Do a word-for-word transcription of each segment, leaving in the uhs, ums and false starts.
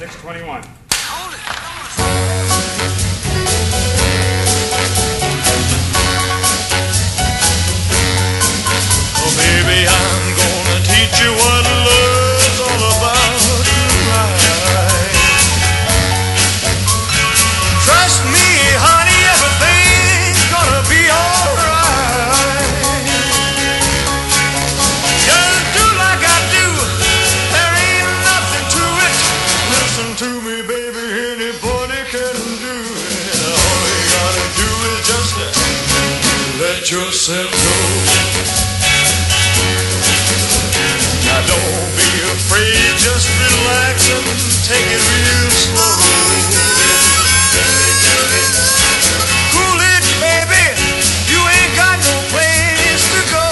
six twenty-one. Oh, baby, I'm gonna teach you what love's all about tonight. Trust me, honey, everything's gonna be alright. Just do like I do, there ain't nothing to it. Listen to me, baby, anybody can do it. All you gotta do is just let yourself go. Now don't be afraid, just relax and take it real slow. Cool it, baby, you ain't got no place to go.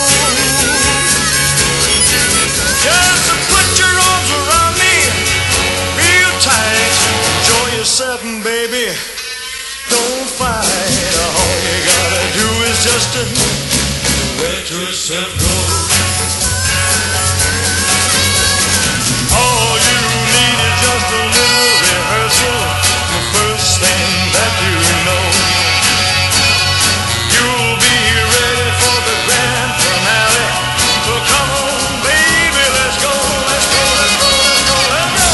Just put your arms around me real tight. Enjoy yourself, baby, don't fight. All you gotta do is just let yourself go. All you need is just a little rehearsal, the first thing that you know. You'll be ready for the grand finale. So come on, baby, let's go, let's go, let's go, let's go, let's go.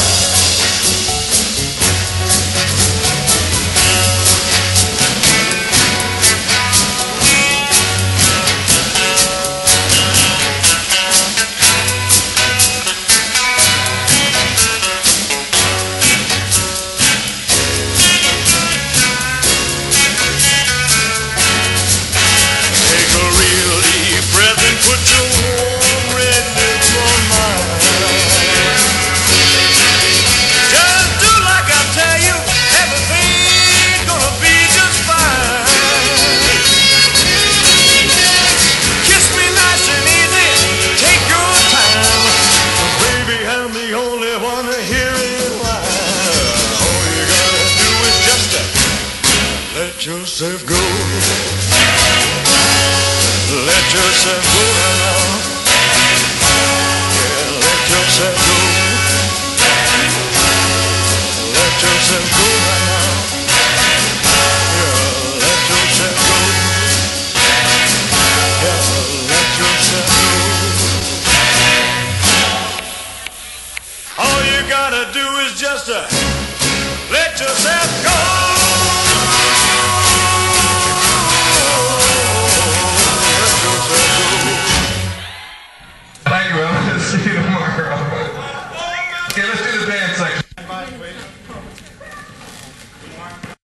Let yourself go. Let yourself go now. Yeah, let yourself go. Let yourself go now. Yeah, let yourself go. Yeah, let yourself go. All you gotta do is just uh, let yourself go. Thank you, Elvis. See you tomorrow.